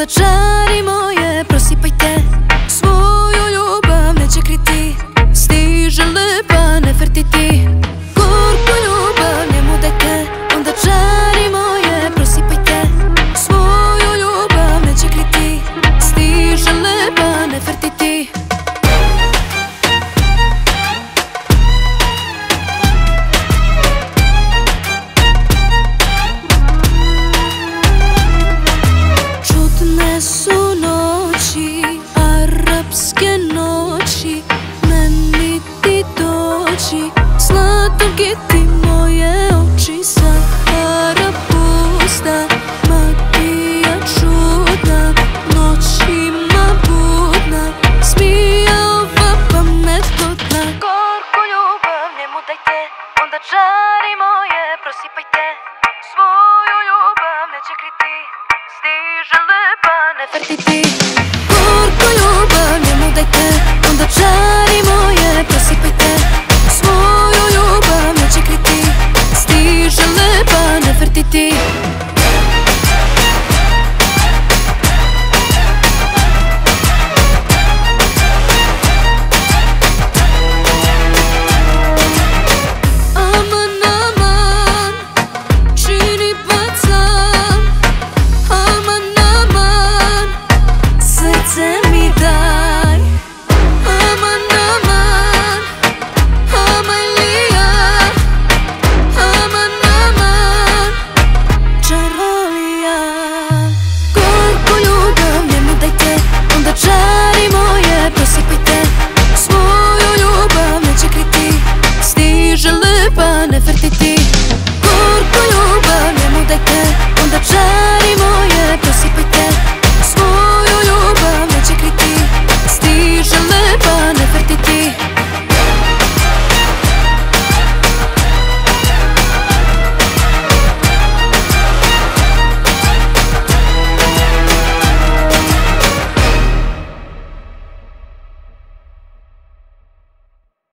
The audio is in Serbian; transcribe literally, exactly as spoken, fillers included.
čari moje prosipajte, svoju ljubav neće kriti. Stiže lepa Nefertiti, gorku ljubav njemu dajte. Onda čari moje prosipajte, svoju ljubav neće kriti. Stiže lepa Nefertiti. Čudne su noći, arapske noći, meni ti dođi, slatki ti moje oči, Sahara pusta, magija čudna, noćima budna, smija ova pametodna. Gorku ljubav njemu dajte, onda čari moje prosipajte, svoju ljubav neće kriti. Stiže lepa Nefertiti, gorku ljubav njemu dajte, onda čari moje prosipajte, svoju ljubav neće kriti. Stiže lepa Nefertiti. Aman, aman, čini bacam, aman, aman, srce mi daj. Aman, aman, Amalija, aman, aman, čarolija. Gorku ljubav njemu dajte, onda čari moje prosipajte, svoju ljubav neće kriti. Stiže lepa Nefertiti.